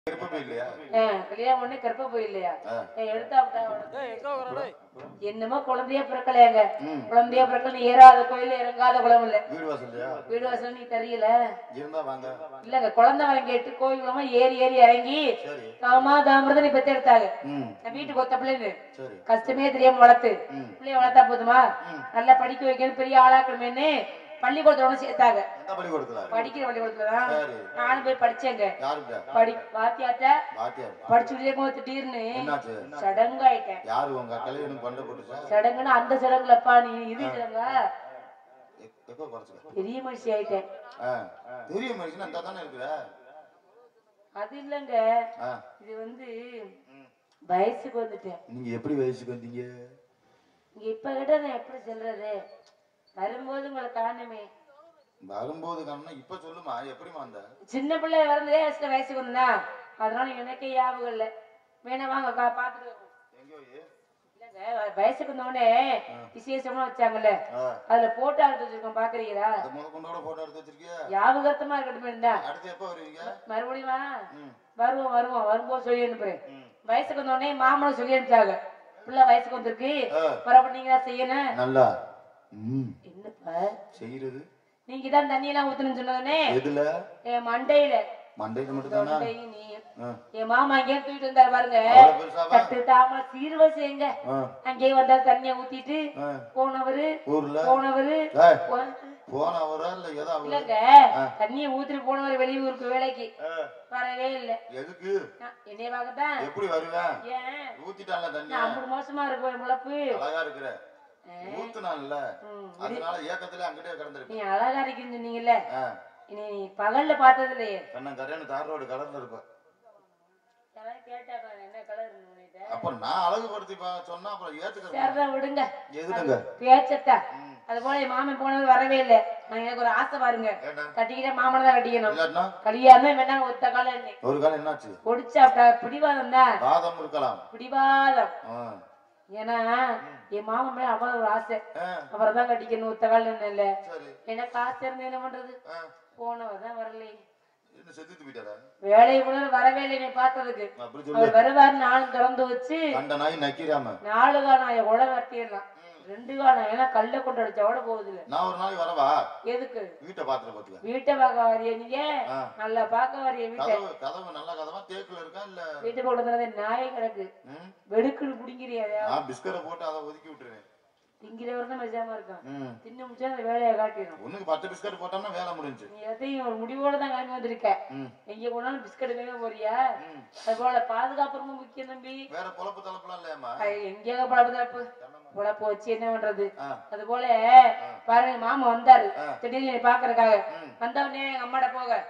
கல்யாணம் பண்ணி கற்ப போயில்லையா எடுத்தா என்னமோ குழந்தையா பிறக்கலையாங்க குழந்தையா பிறக்கல ஏறாத கோயில இறங்காத குளம் இல்ல வீடு வாசல் நீ தெரியல இல்லங்க குழந்தை வாங்கிட்டு கோயிலுமா ஏறி ஏறி இறங்கி காமா தாமிரதனை பெத்து எடுத்தாங்க வீட்டுக்கு ஒத்த பிள்ளைன்னு கஷ்டமே தெரியாம வளர்த்து பிள்ளைய வளர்த்தா போதுமா நல்லா படிக்க வைக்கணும் பெரிய ஆளாக்கணுமேன்னு பள்ளிக்கூடத்தோட சேர்த்தாங்க படிக்கிற பள்ளிக்கூடத்துலதான் நானும் போய் படிச்சேங்க வாத்தியாட்ட படிச்சுட்டே திடீர்னு சடங்காயிட்டேன் சடங்குன்னு அந்த சடங்குலப்பா நீ இது சடங்கா பெரிய மனுஷி ஆயிட்டேன் அது இல்லங்க இது வந்து வயசுக்கு வந்துட்டேன் நீங்க எப்படி வயசுக்கு வந்தீங்க இங்க இப்ப கிட்ட நான் எப்படி சொல்றது வரும்போது உங்களை காணுமே வரும்போது காரணம் இப்ப சொல்லுமா எப்படிமா அந்த சின்ன பிள்ளை வரந்தே வயசுக்கு வந்தா அதனால எனக்கே ஞாபகம் இல்ல வேணா வாங்க பாத்துட்டு இல்லங்க வயசுக்கு வந்தோடனே விசேஷமா வச்சாங்கல்ல அதுல போட்டோ எடுத்து வச்சிருக்கோம் பாக்குறீங்களா ஞாபகத்தமா இருக்கட்டும் மறுபடியும் வருவோம் வரும்போது சொல்லி அனுப்புறேன் வயசுக்கு வந்தோடனே மாமனும் சொல்லி அனுப்பிச்சாங்க பிள்ளை வயசுக்கு வந்திருக்கு மறுபடியும் நீங்க செய்யணும் நல்லா என்னப்பா செய்யறது நீங்க தான் தண்ணி எல்லாம் ஊத்தணும்னு சொன்னதுனே எதுல என் மண்டையில மட்டும் தானா என் மாமா அங்கே தூக்கிட்டு வந்தாரு பாருங்க தட்டு தாம சீர்வரிசைங்க அங்கே வந்தா தண்ணிய ஊத்திட்டு போனவரு இல்லங்க தண்ணிய ஊத்திட்டு போனவர் வெளியூருக்கு வேலைக்கு வரவே இல்ல எதுக்கு என்னைய பார்க்கத்தான் எப்படி வருவேன் ஏன் ஊத்திட்டான்ல தண்ணி அப்படி மோசமா இருக்கு முளப்பு அழகா இருக்கிற நீ அழகா இருக்குன்னு சொன்னீங்கல்ல நீ பகல்ல பார்த்தது இல்லையே விடுங்க பேச்சத்தா அது போல மாமன் போனது வரவே இல்லை எனக்கு ஒரு ஆசை பாருங்க கட்டிக்கிட்டே மாமனை தான் கட்டிக்கணும் கல்யாணம் வேணா ஒத்த காலம் ஒரு காலம் என்னாச்சு பொடிச்சா பிடிவாதம் தான் பிடிவாதம் ஏன்னா என் மாமா மேல அவ்வளவு ஒரு ஆசை அவர்தான் கட்டிக்கணும் ஒத்த காலம் இல்ல எனக்கு ஆசை இருந்து என்ன பண்றது போனவர்தான் வரலையே வேலையை கூட வரவே இல்லை நீ பார்த்ததுக்கு அவர் வருவாரு நானும் திறந்து வச்சு 4 காலம் உட வெட்டிடலாம் 2 காலம் ஏன்னா கல்ல கொண்டு அடிச்சோட போகுது இல்ல நான் ஒரு நாளைக்கு வரவா எதுக்கு வீட்டை பார்க்க வரைய நீங்க நல்லா பார்க்க வரைய கதவு நல்ல கதவா தேக்குல இருக்கா இல்ல வீட்டு போட்டு நாயை கிடக்கு வெடுக்குன்னு புடிங்கிறியா பிஸ்கரை போட்டு அதை ஒதுக்கி விட்டுருவேன் திங்கிறவர் தான் மஜாமா இருக்கான் தின்னு முடிச்சா அந்த வேலையை காட்டிடும் உனக்கு 10 பிஸ்கட் போட்டோம்னா வேலை முடிஞ்சு நீ எதையும் ஒரு முடிவோட தான் கிளம்பி வந்திருக்க எங்க போனாலும் பிஸ்கட் வேக போறியா அது போல பாதுகாப்பு ரொம்ப முக்கியம் தம்பி வேற பொழப்பு தலப்பலாம் இல்லையாமா எங்கேயா பொழப்பு தலப்பு பொழப்பு வச்சு என்ன பண்றது அது போல பாருங்க மாமா வந்தாரு திடீர்னு பாக்குறதுக்காக வந்தவனே எங்க அம்மாட போக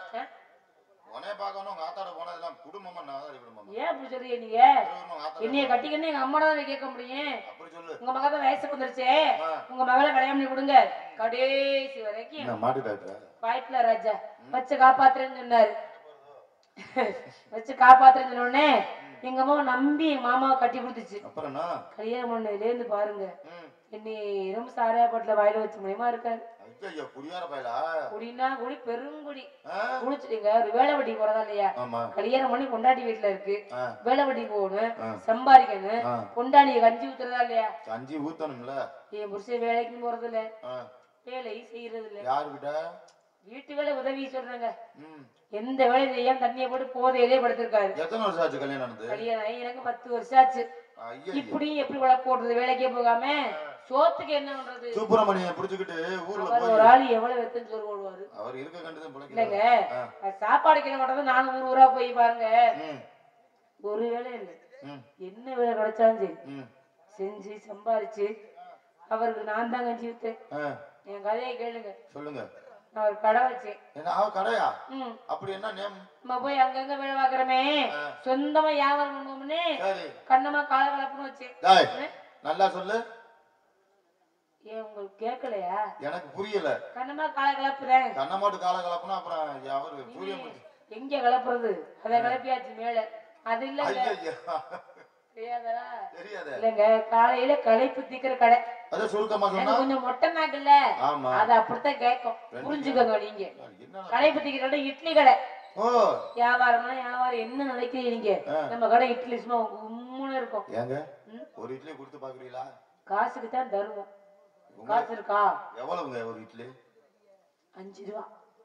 ஏன் அப்படி சொல்றீங்க நீங்க என்னைய கட்டிக்கன்னு எங்க அம்மா தான் கேட்க முடியும் உங்க மக தான் வயசுக்கு வந்துருச்சே உங்க மகளை கல்யாணம் பண்ணி கொடுங்க கடைசி வரைக்கும் வாய்ப்புல ராஜா வச்சு காப்பாத்துறேன்னு சொன்னாரு வச்சு காப்பாத்துறேன்னு சொன்ன உடனே எங்க அம்மா நம்பி மாமாவை கட்டி கொடுத்துச்சு கல்யாணம் பண்ணதுல இருந்து பாருங்க என்னை ரொம்ப சாராயப்பட்டுல வாயில வச்சு மூலியமா இருக்காரு குடினா குடி பெருங்குடி குடிச்சுட்டீங்க ஒரு வேலைவட்டி போறதா இல்லையா கல்யாணம் பண்ணி கொண்டாடி வீட்டுல இருக்கு வேலைவட்டி போகணும் சம்பாதிக்கணும் கொண்டாடிய கஞ்சி ஊத்துறதா இல்லையா கஞ்சி ஊத்தணும்ல என் புருஷன் வேலைக்கும் போறது இல்ல வேலையும் செய்யறது இல்ல யாருக்கிட்ட வீட்டு வேலை உதவி சொல்றாங்க எந்த வேலை செய்யாம தண்ணியை போட்டு போதையிலே படுத்திருக்காரு எத்தனை வருஷம் ஆச்சு கல்யாணம் எனக்கு 10 வருஷம் ஆச்சு இப்படி எப்படி வளர்ப்பு போடுறது வேலைக்கே போகாம சோத்துக்கு என்ன பண்றது சுப்பிரமணியம் புடிச்சுக்கிட்டு ஊர்ல ஒரு ஆளு எவ்வளவு வெத்தம் சோறு போடுவாரு அவர் இருக்க கண்டுதான் இல்லங்க சாப்பாடுக்கு என்ன பண்றது நாங்க ஊரா போய் பாருங்க ஒரு வேலை இல்லை என்ன வேலை கிடைச்சாலும் சரி செஞ்சு சம்பாரிச்சு அவருக்கு நான் தான் கஞ்சி வித்தேன் என் கதையை கேளுங்க சொல்லுங்க நான் ஒரு கடை வச்சேன் கடையா அப்படி என்ன நம்ம போய் அங்கங்க வேலை பாக்குறமே சொந்தமா வியாபாரம் பண்ணுவோம்னு கண்ணமா கால கலப்புன்னு வச்சேன் நல்லா சொல்லு ஏன் உங்களுக்கு கேட்கலையா எனக்கு புரியல கண்ணமா கால கலப்புறேன் கண்ணமாட்டு கால கலப்புனா அப்புறம் அவரு புரிய எங்க கலப்புறது அத கலப்பியாச்சு மேல அது இல்ல தெரியாதா இல்லங்க காலையில களைப்பு தீக்கிற கடை அத சுருக்கமா சொன்னா கொஞ்சம் மொட்டை நாக்குல அது அப்படித்தான் கேட்கும் புரிஞ்சுக்கோங்க நீங்க களைப்பு தீக்கிற கடை இட்லி கடை வியாபாரம்னா வியாபாரம் என்ன நினைக்கிறீங்க நீங்க? நம்ம கடை இட்லி சும்மா உம்முன்னு இருக்கும். ஏங்க ஒரு இட்லி கொடுத்து பாக்குறீங்களா? காசுக்கு தான் தருவோம். காசு இருக்கா? எவ்வளவுங்க ஒரு இட்லி? 5 ரூபா.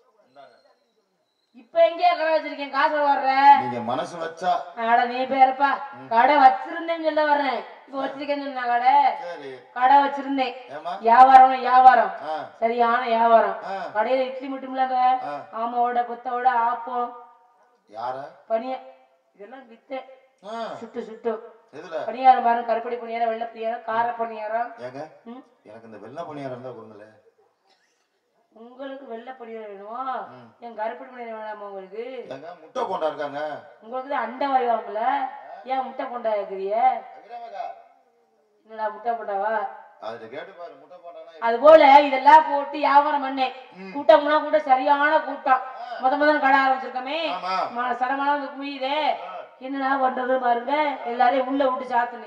இப்ப எங்கே கடை வச்சிருக்கேன்? காசு வர்ற நீங்க மனசு வச்சா அட நீ பேரப்பா கடை வச்சிருந்தேன்னு சொல்ல வர்றேன். இப்ப வச்சிருக்கேன்னு சொன்ன கடை வச்சிருந்தேன். வியாபாரம் சரியான வியாபாரம். கடையில இட்லி மட்டும் இல்லங்க, ஆமாவோட புத்தோட ஆப்பம் பனிய இதெல்லாம் வித்தேன். சுட்டு பணியாரம் பாருங்க, கருப்படி பணியாரம், வெள்ளை பணியாரம், கார பணியாரம். எனக்கு இந்த வெள்ளை பணியாரம் தான் கொடுங்களே. உங்களுக்கு வெள்ளை பணியாரம் வேணுமா? என் கருப்படி பணியாரம் வேணாமா உங்களுக்கு? முட்டை கொண்டா இருக்காங்க. உங்களுக்கு தான் அண்டை வாய்வாங்கல, ஏன் முட்டை கொண்டா இருக்கிறீங்க? என்னடா முட்டை போட்டாவா? அது போல இதெல்லாம் போட்டு வியாபாரம் பண்ணேன். கூட்டம்னா கூட சரியான கூட்டம். முதல்ல கடை ஆரம்பிச்சிருக்கமே, சடமான குமியுதே, என்னடா பண்றது பாருங்க. எல்லாரையும் உள்ள விட்டு சாத்துனேன்.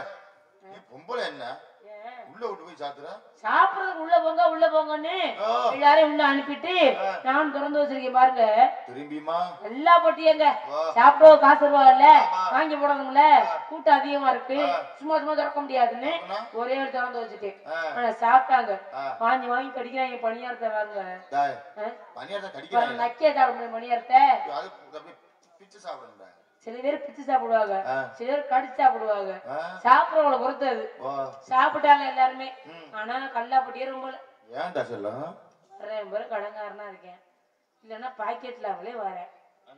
சாப்பிடுறதுக்கு உள்ள போங்கன்னு எல்லாரையும் உள்ள அனுப்பிட்டு நான் திறந்து வச்சிருக்கேன் பாருங்க. எல்லா போட்டியங்க சாப்பிட காசு ரூபாய்ல வாங்கி போடணும்ல, கூட்டம் அதிகமா இருக்கு, சும்மா திறக்க முடியாதுன்னு ஒரே ஒரு திறந்து வச்சுட்டேன். ஆனா சாப்பிட்டாங்க, வாங்கி கடிக்கிறாங்க பணியாரத்தை. பாருங்க நக்கிய சாப்பிட பணியாரத்தை. சில பேர் பிச்சு சாப்பிடுவாங்க, சில பேர் கடிச்சு சாப்பிடுவாங்க. சாப்பிடறவங்களை பொறுத்து அது. சாப்பிட்டாங்க எல்லாருமே. ஆனா கல்லாப்பட்டியே ரொம்ப கடங்காரனா இருக்கேன், இல்லன்னா பாக்கெட்ல அவளே வரேன்.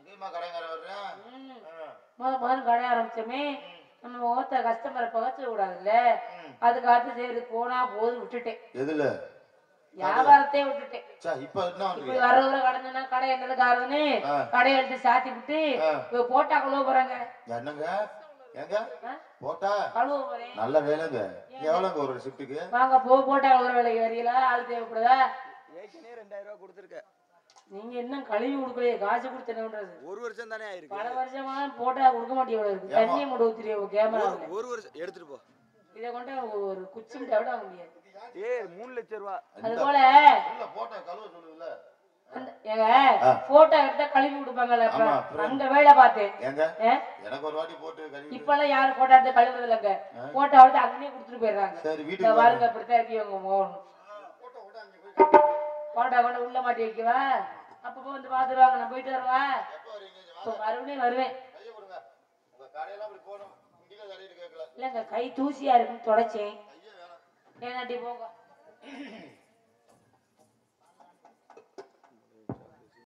முதல்ல கடை ஆரம்பிச்சோமே, நம்ம ஒருத்த கஸ்டமரை பகச்ச கூடாதுல்ல. அதுக்கு அடுத்து சரி போனா போது விட்டுட்டேன். வியாபாரத்தையே விட்டுட்டேன். வர்றவரை கடந்தா கடை என்னதுக்கு ஆறுதுன்னு கடையை எடுத்து சாத்தி விட்டு போட்டா கழுவ போறாங்க. நல்ல வேலைங்க. எவ்வளவுங்க ஒரு ஷிப்டுக்கு? வாங்க போட்டா கழுவுற வேலைக்கு வரீங்களா? ஆள் தேவைப்படுதா? 2000 ரூபாய் கொடுத்துருக்க. நீங்க இன்னும் கழுவி கொடுக்கலையே, காசு கொடுத்தேன்றது. ஒரு வருஷம் தானே ஆயிருக்கு. பல வருஷமா போட்டா கொடுக்க மாட்டேன் இருக்கு. தண்ணியை மட்டும் ஊத்திரியா கேமரா? ஒரு வருஷம் எடுத்துட்டு போ. இதை கொண்டு ஒரு குச்சி விட வாங்க முடியாது. 3 லட்சம் ரூபாய். அது போல போட்டோ எடுத்தா கழுவி கொடுப்பாங்கல்ல, அங்க வேலை பார்த்தேன். இப்ப எல்லாம் யாரும் போட்டோ எடுத்து கழுவுறது இல்லங்க. போட்டோ எடுத்து அங்கேயே கொடுத்துட்டு போயிடுறாங்க. பாருங்க அப்படித்தான் இருக்கீங்க. போட்டோ கொண்டு உள்ள மாட்டி வைக்கவா? அப்பப்போ வந்து பாத்துருவாங்க. நான் போயிட்டு வருவா, மறுபடியும் வருவேன். இல்லங்க கை தூசியா இருக்குன்னு தொடச்சேன். ஏன்னாட்டி போங்க.